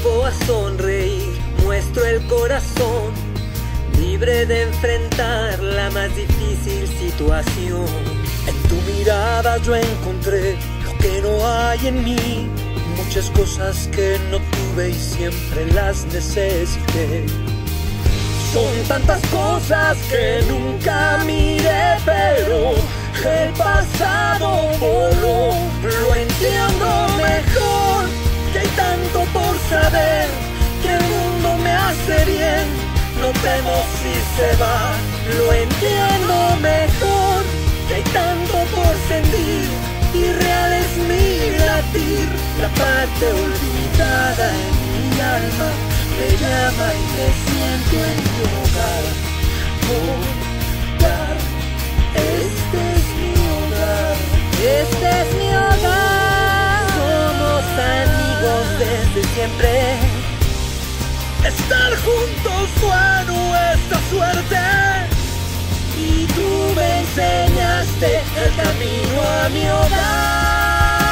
Vuelvo a sonreír, muestro el corazón, libre de enfrentar la más difícil situación. En tu mirada yo encontré lo que no hay en mí, muchas cosas que no tuve y siempre las necesité. Son tantas cosas que nunca miré, pero el pasado voló. Lo entiendo mejor, que hay tanto por saber, que el mundo me hace bien, no temo si se va. Lo entiendo mejor, que hay tanto por sentir, y real es mi latir. La parte olvidada en mi alma me llama y me siento en mi hogar. Hogar, este es mi hogar. Este es mi hogar. Somos amigos desde siempre. Estar juntos fue nuestra suerte, y tú me enseñaste el camino a mi hogar.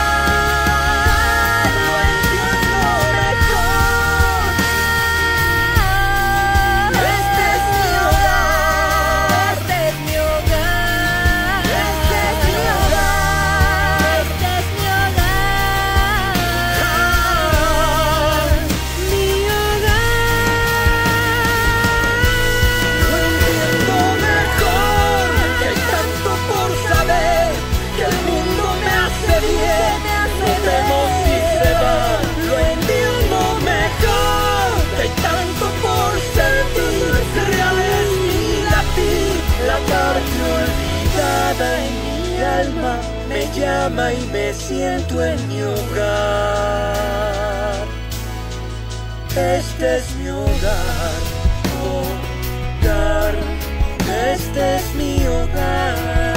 En mi alma me llama y me siento en mi hogar. Este es mi hogar, hogar. Este es mi hogar.